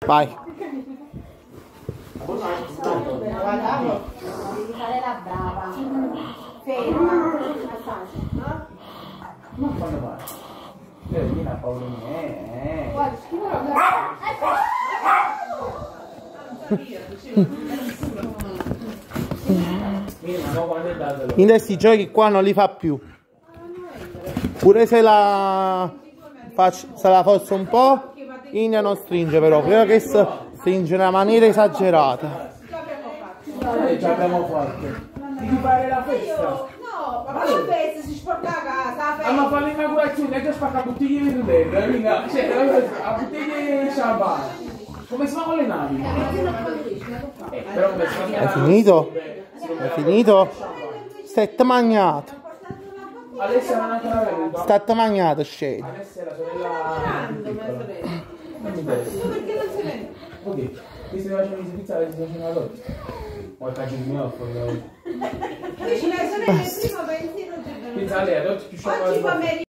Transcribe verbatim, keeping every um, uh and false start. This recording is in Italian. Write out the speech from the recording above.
Vai. Devi fare la brava. Ferma. Ma quando vai? Eh, vieni a Paolo mie. Guarda, schivo In questi giochi qua non li fa più. Pure se la faccio, se la forzo un po', India non stringe però, credo che stringe in una maniera esagerata. Eh, già abbiamo fatto. Devi fare la festa. No, ma la festa si sporca a casa. Ah, ma fare l'inaugurazione, già spacca bottiglie di rudere, cioè, la bottiglie di champagne. Come si fa con le navi? Eh, però come si fa? Hai finito? Hai finito? Stai magnato. Alessia non è ancora venuta. Stai magnato, scegli. Alessia è la sorella piccola. Non mi interessa. Perché non se ne... Ok, ti stai facendo di pizzare, ti stai facendo la lotta. O il caccio di mio fuori. Vicino alle sorelle, prima pensiero. Pizza lei, ad oggi più sciocco.